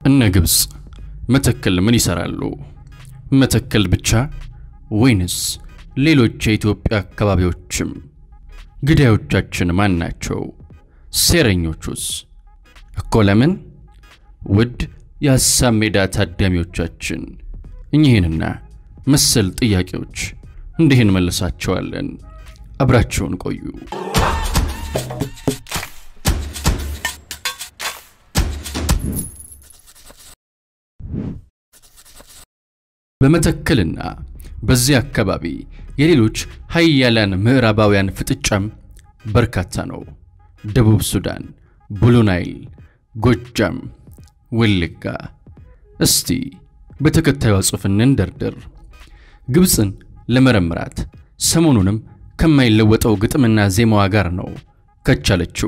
እነ ግብጽ መተከል ምን ይሰራሉ? መተከል ብቻ ወይንስ ሌሎች የኢትዮጵያ አካባቢዎችም? ግዳዮቻችን ማን ናቸው? ሴረኞቹስ? እኮ ለምን? ውድ የሐሳብ ሜዳ ታዳሚዎቻችን እኚህንና መሰል ጥያቄዎች እንዲህ እንመልሳቸዋለን። አብራችሁን ቆዩ። በመተከልና በዚያ አካባቢ የሌሎች ኃያላን ምዕራባውያን ፍጥጫም በርካታ ነው። ደቡብ ሱዳን፣ ብሉ ናይል፣ ጎጃም፣ ወለጋ። እስቲ በተከታዩ ጽሑፍ እንደርደር። ግብጽን ለመረምራት ሰሞኑንም ከማይለወጠው ግጥምና ዜማዋ ጋር ነው ከቻለችው።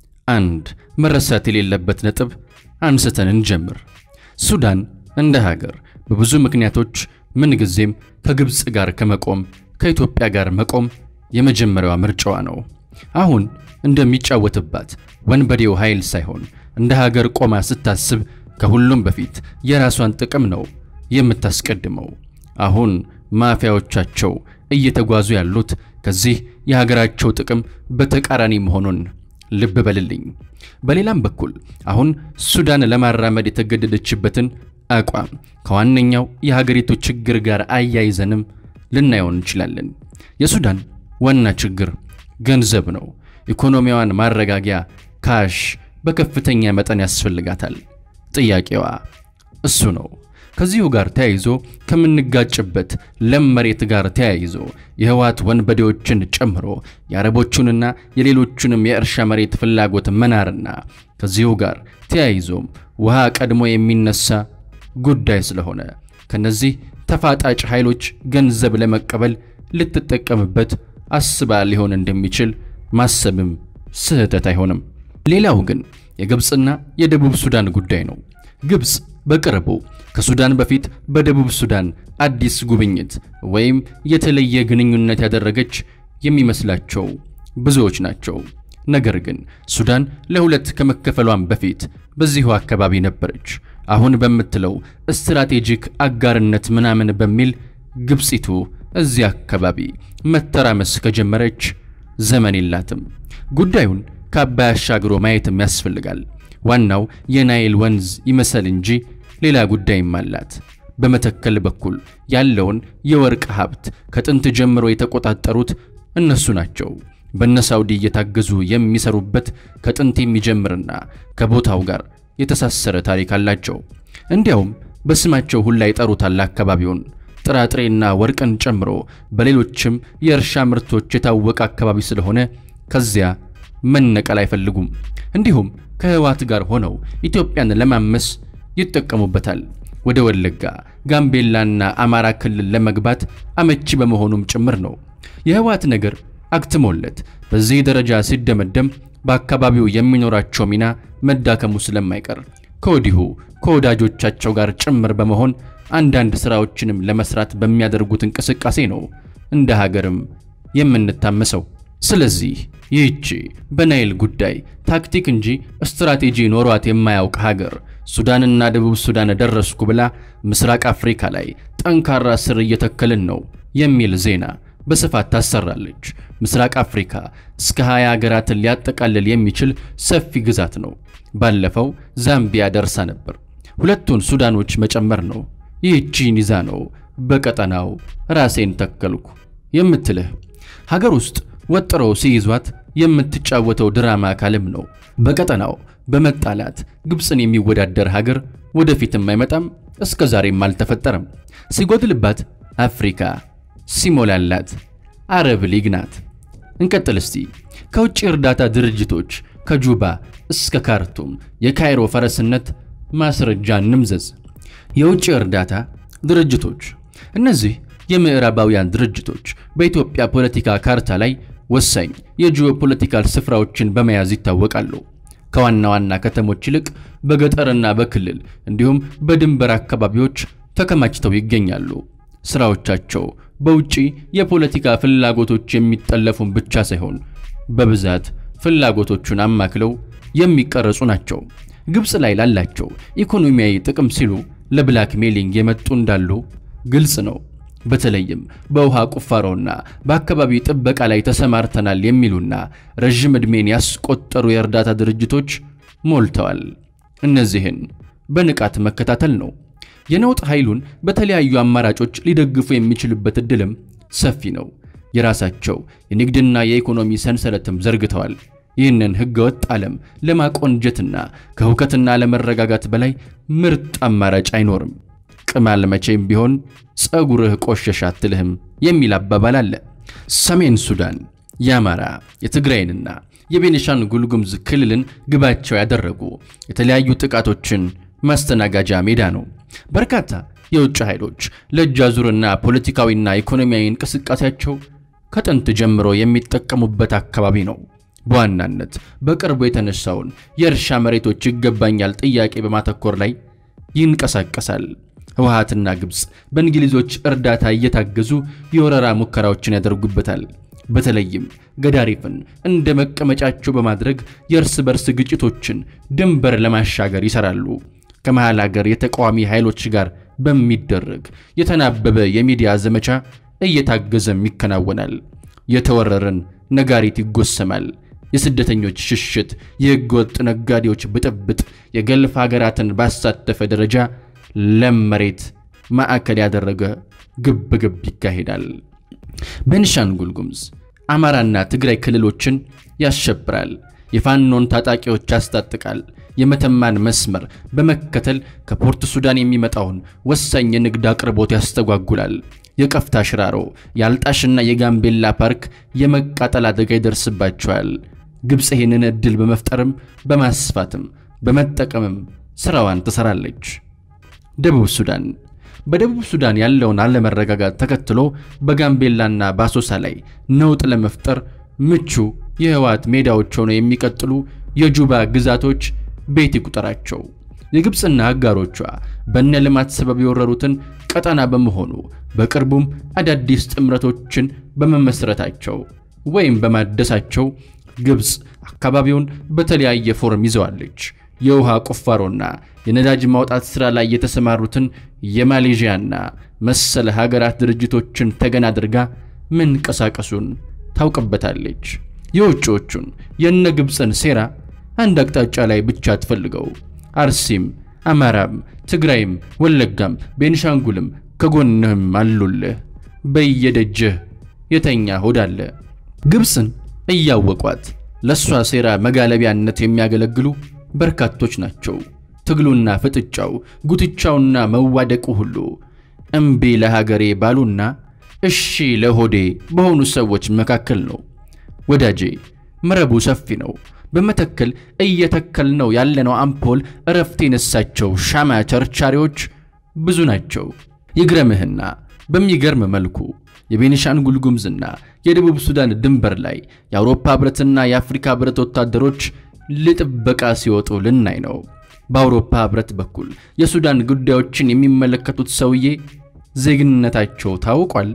አንድ መረሳት የሌለበት ነጥብ አንስተን እንጀምር። ሱዳን እንደ ሀገር በብዙ ምክንያቶች ምን ጊዜም ከግብጽ ጋር ከመቆም ከኢትዮጵያ ጋር መቆም የመጀመሪያዋ ምርጫዋ ነው። አሁን እንደሚጫወትባት ወንበዴው ኃይል ሳይሆን እንደ ሀገር ቆማ ስታስብ ከሁሉም በፊት የራሷን ጥቅም ነው የምታስቀድመው። አሁን ማፊያዎቻቸው እየተጓዙ ያሉት ከዚህ የሀገራቸው ጥቅም በተቃራኒ መሆኑን ልብ በልልኝ። በሌላም በኩል አሁን ሱዳን ለማራመድ የተገደደችበትን አቋም ከዋነኛው የሀገሪቱ ችግር ጋር አያይዘንም ልናየው እንችላለን። የሱዳን ዋና ችግር ገንዘብ ነው። ኢኮኖሚዋን ማረጋጊያ ካሽ በከፍተኛ መጠን ያስፈልጋታል። ጥያቄዋ እሱ ነው። ከዚሁ ጋር ተያይዞ ከምንጋጭበት ለም መሬት ጋር ተያይዞ የህዋት ወንበዴዎችን ጨምሮ የአረቦቹንና የሌሎቹንም የእርሻ መሬት ፍላጎት መናርና ከዚሁ ጋር ተያይዞም ውሃ ቀድሞ የሚነሳ ጉዳይ ስለሆነ ከነዚህ ተፋጣጭ ኃይሎች ገንዘብ ለመቀበል ልትጠቀምበት አስባ ሊሆን እንደሚችል ማሰብም ስህተት አይሆንም። ሌላው ግን የግብጽና የደቡብ ሱዳን ጉዳይ ነው። ግብጽ በቅርቡ ከሱዳን በፊት በደቡብ ሱዳን አዲስ ጉብኝት ወይም የተለየ ግንኙነት ያደረገች የሚመስላቸው ብዙዎች ናቸው። ነገር ግን ሱዳን ለሁለት ከመከፈሏን በፊት በዚሁ አካባቢ ነበረች። አሁን በመትለው ስትራቴጂክ አጋርነት ምናምን በሚል ግብጽቱ እዚያ አካባቢ መተራመስ ከጀመረች ዘመን የላትም። ጉዳዩን ከአባይ አሻግሮ ማየትም ያስፈልጋል። ዋናው የናይል ወንዝ ይመሰል እንጂ ሌላ ጉዳይም አላት። በመተከል በኩል ያለውን የወርቅ ሀብት ከጥንት ጀምሮ የተቆጣጠሩት እነሱ ናቸው። በነሳውዲ እየታገዙ የሚሰሩበት ከጥንት የሚጀምርና ከቦታው ጋር የተሳሰረ ታሪክ አላቸው። እንዲያውም በስማቸው ሁላ ይጠሩታል አካባቢውን። ጥራጥሬና ወርቅን ጨምሮ በሌሎችም የእርሻ ምርቶች የታወቀ አካባቢ ስለሆነ ከዚያ መነቀል አይፈልጉም። እንዲሁም ከህዋት ጋር ሆነው ኢትዮጵያን ለማመስ ይጠቀሙበታል። ወደ ወለጋ፣ ጋምቤላና አማራ ክልል ለመግባት አመቺ በመሆኑም ጭምር ነው። የህዋት ነገር አክትሞለት በዚህ ደረጃ ሲደመደም በአካባቢው የሚኖራቸው ሚና መዳከሙ ስለማይቀር ከወዲሁ ከወዳጆቻቸው ጋር ጭምር በመሆን አንዳንድ ስራዎችንም ለመስራት በሚያደርጉት እንቅስቃሴ ነው እንደ ሀገርም የምንታመሰው። ስለዚህ ይህቺ በናይል ጉዳይ ታክቲክ እንጂ ስትራቴጂ ኖሯት የማያውቅ ሀገር ሱዳንና ደቡብ ሱዳን ደረስኩ ብላ ምስራቅ አፍሪካ ላይ ጠንካራ ስር እየተከልን ነው የሚል ዜና በስፋት ታሰራለች። ምስራቅ አፍሪካ እስከ 20 ሀገራትን ሊያጠቃልል የሚችል ሰፊ ግዛት ነው። ባለፈው ዛምቢያ ደርሳ ነበር። ሁለቱን ሱዳኖች መጨመር ነው። ይህቺን ይዛ ነው በቀጠናው ራሴን ተከልኩ የምትልህ። ሀገር ውስጥ ወጥረው ሲይዟት የምትጫወተው ድራማ ካለም ነው። በቀጠናው በመጣላት ግብጽን የሚወዳደር ሀገር ወደፊትም አይመጣም፣ እስከዛሬም አልተፈጠረም። ሲጎድልባት አፍሪካ፣ ሲሞላላት አረብ ሊግ ናት። እንቀጥል እስቲ። ከውጭ እርዳታ ድርጅቶች ከጁባ እስከ ካርቱም የካይሮ ፈረስነት ማስረጃ እንምዘዝ። የውጭ እርዳታ ድርጅቶች እነዚህ የምዕራባውያን ድርጅቶች በኢትዮጵያ ፖለቲካ ካርታ ላይ ወሳኝ የጂኦፖለቲካል ስፍራዎችን በመያዝ ይታወቃሉ። ከዋና ዋና ከተሞች ይልቅ በገጠርና በክልል እንዲሁም በድንበር አካባቢዎች ተከማችተው ይገኛሉ። ስራዎቻቸው በውጪ የፖለቲካ ፍላጎቶች የሚጠለፉን ብቻ ሳይሆን በብዛት ፍላጎቶቹን አማክለው የሚቀርጹ ናቸው። ግብጽ ላይ ላላቸው ኢኮኖሚያዊ ጥቅም ሲሉ ለብላክ ሜሊንግ የመጡ እንዳሉ ግልጽ ነው። በተለይም በውሃ ቁፋሮና በአካባቢ ጥበቃ ላይ ተሰማርተናል የሚሉና ረጅም ዕድሜን ያስቆጠሩ የእርዳታ ድርጅቶች ሞልተዋል። እነዚህን በንቃት መከታተል ነው። የነውጥ ኃይሉን በተለያዩ አማራጮች ሊደግፉ የሚችሉበት እድልም ሰፊ ነው። የራሳቸው የንግድና የኢኮኖሚ ሰንሰለትም ዘርግተዋል። ይህንን ህገወጥ ዓለም ለማቆንጀትና ከሁከትና ለመረጋጋት በላይ ምርጥ አማራጭ አይኖርም። ቅማል መቼም ቢሆን ጸጉርህ ቆሸሽ አትልህም የሚል አባባል አለ። ሰሜን ሱዳን የአማራ የትግራይንና የቤኒሻንጉል ጉሙዝ ክልልን ግባቸው ያደረጉ የተለያዩ ጥቃቶችን ማስተናጋጃ ሜዳ ነው። በርካታ የውጭ ኃይሎች ለጃዙርና ፖለቲካዊና ኢኮኖሚያዊ እንቅስቃሴያቸው ከጥንት ጀምሮ የሚጠቀሙበት አካባቢ ነው። በዋናነት በቅርቡ የተነሳውን የእርሻ መሬቶች ይገባኛል ጥያቄ በማተኮር ላይ ይንቀሳቀሳል። ህወሓትና ግብጽ በእንግሊዞች እርዳታ እየታገዙ የወረራ ሙከራዎችን ያደርጉበታል። በተለይም ገዳሪፍን እንደ መቀመጫቸው በማድረግ የእርስ በርስ ግጭቶችን ድንበር ለማሻገር ይሰራሉ። ከመሃል ሀገር የተቃዋሚ ኃይሎች ጋር በሚደረግ የተናበበ የሚዲያ ዘመቻ እየታገዘም ይከናወናል። የተወረረን ነጋሪት ይጎሰማል። የስደተኞች ሽሽት፣ የህገወጥ ነጋዴዎች ብጥብጥ የገልፍ ሀገራትን ባሳተፈ ደረጃ ለመሬት ማዕከል ያደረገ ግብግብ ይካሄዳል። ቤኒሻንጉል ጉሙዝ አማራና ትግራይ ክልሎችን ያሸብራል። የፋኖን ታጣቂዎች ያስታጥቃል። የመተማን መስመር በመከተል ከፖርት ሱዳን የሚመጣውን ወሳኝ የንግድ አቅርቦት ያስተጓጉላል። የቀፍታ ሽራሮ፣ ያልጣሽና የጋምቤላ ፓርክ የመቃጠል አደጋ ይደርስባቸዋል። ግብጽ ይህንን እድል በመፍጠርም በማስፋትም በመጠቀምም ስራዋን ትሰራለች። ደቡብ ሱዳን በደቡብ ሱዳን ያለውን አለመረጋጋት ተከትሎ በጋምቤላና ባሶሳ ላይ ነውጥ ለመፍጠር ምቹ የህወሓት ሜዳዎች ሆነው የሚቀጥሉ የጁባ ግዛቶች ቤት ይቁጠራቸው። የግብጽና አጋሮቿ በነልማት ሰበብ የወረሩትን ቀጠና በመሆኑ በቅርቡም አዳዲስ ጥምረቶችን በመመስረታቸው ወይም በማደሳቸው ግብጽ አካባቢውን በተለያየ ፎርም ይዘዋለች። የውሃ ቁፋሮና የነዳጅ ማውጣት ስራ ላይ የተሰማሩትን የማሌዥያና መሰለ ሀገራት ድርጅቶችን ተገን አድርጋ መንቀሳቀሱን ታውቅበታለች። የውጭዎቹን የነ ግብጽን ሴራ አንድ አቅጣጫ ላይ ብቻ ትፈልገው። አርሲም፣ አማራም፣ ትግራይም፣ ወለጋም፣ ቤኒሻንጉልም ከጎንህም አሉልህ። በየደጅህ የተኛ ሆዳለ። ግብጽን እያወቋት ለሷ ሴራ መጋለቢያነት የሚያገለግሉ በርካቶች ናቸው። ትግሉና ፍጥጫው፣ ጉትቻውና መዋደቁ ሁሉ እምቢ ለሀገሬ ባሉና እሺ ለሆዴ በሆኑ ሰዎች መካከል ነው። ወዳጄ መረቡ ሰፊ ነው። በመተከል እየተከልነው ያለነው አምፖል እረፍት የነሳቸው ሻማ ቸርቻሪዎች ብዙ ናቸው። ይግረምህና በሚገርም መልኩ የቤኒሻንጉል ጉሙዝና የደቡብ ሱዳን ድንበር ላይ የአውሮፓ ህብረትና የአፍሪካ ህብረት ወታደሮች ለጥበቃ ሲወጡ ልናይ ነው። በአውሮፓ ህብረት በኩል የሱዳን ጉዳዮችን የሚመለከቱት ሰውዬ ዜግነታቸው ታውቋል።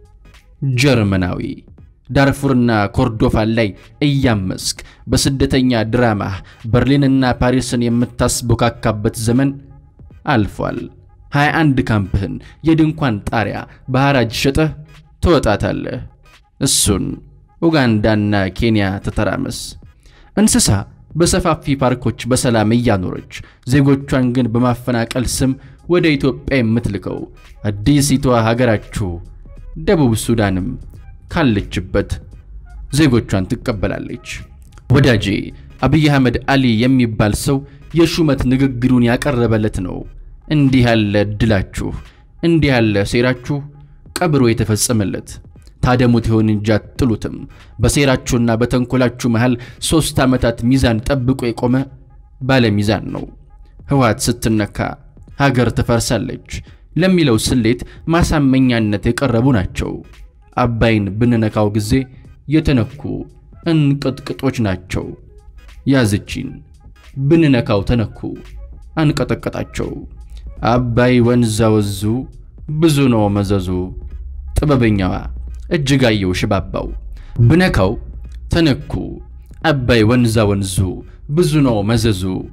ጀርመናዊ። ዳርፉርና ኮርዶፋን ላይ እያመስክ በስደተኛ ድራማ በርሊንና ፓሪስን የምታስቦካካበት ዘመን አልፏል። 21 ካምፕህን የድንኳን ጣሪያ በሐራጅ ሸጠህ ትወጣታለህ። እሱን ኡጋንዳና ኬንያ ተተራመስ። እንስሳ በሰፋፊ ፓርኮች በሰላም እያኖረች ዜጎቿን ግን በማፈናቀል ስም ወደ ኢትዮጵያ የምትልከው አዲሲቷ ሀገራችሁ ደቡብ ሱዳንም ካለችበት ዜጎቿን ትቀበላለች። ወዳጄ አብይ አህመድ አሊ የሚባል ሰው የሹመት ንግግሩን ያቀረበለት ነው። እንዲህ ያለ ድላችሁ፣ እንዲህ ያለ ሴራችሁ ቀብሮ የተፈጸመለት ታደሙት ይሆን እንጂ አትጥሉትም። በሴራችሁና በተንኮላችሁ መሃል 3 ዓመታት ሚዛን ጠብቆ የቆመ ባለ ሚዛን ነው። ህወሓት ስትነካ ሀገር ትፈርሳለች ለሚለው ስሌት ማሳመኛነት የቀረቡ ናቸው። አባይን ብንነካው ጊዜ የተነኩ እንቅጥቅጦች ናቸው። ያዝቺን ብንነካው ተነኩ አንቀጠቀጣቸው። አባይ ወንዛ ወዙ ብዙ ነው መዘዙ። ጥበበኛዋ እጅጋየሁ ሽባባው ብነካው ተነኩ አባይ ወንዛ ወንዙ ብዙ ነው መዘዙ።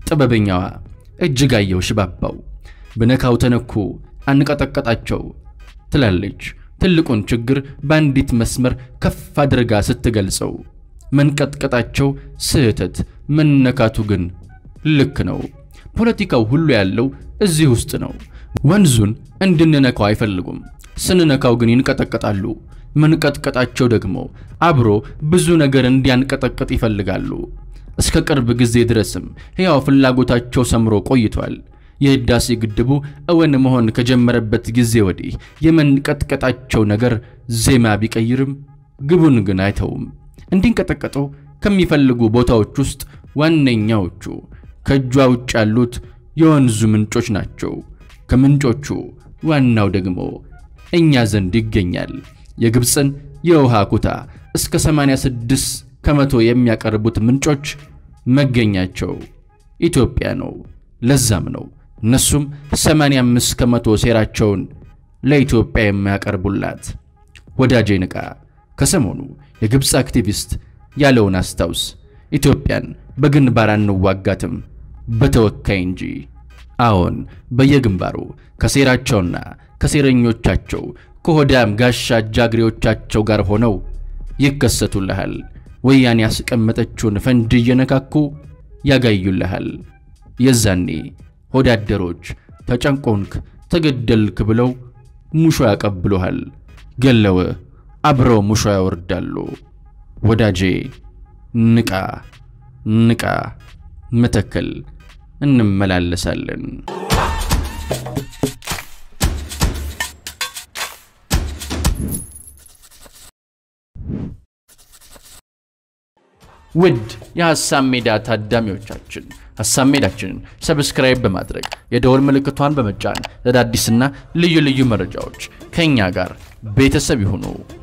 ጥበበኛዋ እጅጋየሁ ሽባባው በነካው ተነኩ አንቀጠቀጣቸው ትላለች ትልቁን ችግር ባንዲት መስመር ከፍ አድርጋ ስትገልጸው መንቀጥቀጣቸው ስህተት መነካቱ ግን ልክ ነው ፖለቲካው ሁሉ ያለው እዚህ ውስጥ ነው ወንዙን እንድንነካው አይፈልጉም ስንነካው ግን ይንቀጠቀጣሉ መንቀጥቀጣቸው ደግሞ አብሮ ብዙ ነገር እንዲያንቀጠቀጥ ይፈልጋሉ እስከ ቅርብ ጊዜ ድረስም ያው ፍላጎታቸው ሰምሮ ቆይቷል የህዳሴ ግድቡ እውን መሆን ከጀመረበት ጊዜ ወዲህ የመንቀጥቀጣቸው ነገር ዜማ ቢቀይርም ግቡን ግን አይተውም እንዲንቀጠቀጡ ከሚፈልጉ ቦታዎች ውስጥ ዋነኛዎቹ ከጇ ውጭ ያሉት የወንዙ ምንጮች ናቸው ከምንጮቹ ዋናው ደግሞ እኛ ዘንድ ይገኛል የግብፅን የውሃ ኩታ እስከ 86% የሚያቀርቡት ምንጮች መገኛቸው ኢትዮጵያ ነው ለዛም ነው እነሱም 85% ሴራቸውን ለኢትዮጵያ የሚያቀርቡላት ወዳጄ ንቃ ከሰሞኑ የግብፅ አክቲቪስት ያለውን አስታውስ ኢትዮጵያን በግንባር አንዋጋትም በተወካይ እንጂ አሁን በየግንባሩ ከሴራቸውና ከሴረኞቻቸው ከሆዳም ጋሻ ጃግሬዎቻቸው ጋር ሆነው ይከሰቱልሃል ወያኔ ያስቀመጠችውን ፈንድ እየነካኩ ያጋዩልሃል የዛኔ ሆዳደሮች ተጨንቆንክ ተገደልክ ብለው ሙሾ ያቀብሉሃል ገለው አብረው ሙሾ ያወርዳሉ ወዳጄ ንቃ ንቃ መተከል እንመላለሳለን ውድ የሐሳብ ሜዳ ታዳሚዎቻችን ሐሳብ ሜዳችንን ሰብስክራይብ በማድረግ የደወል ምልክቷን በመጫን ለአዳዲስና ልዩ ልዩ መረጃዎች ከኛ ጋር ቤተሰብ ይሁኑ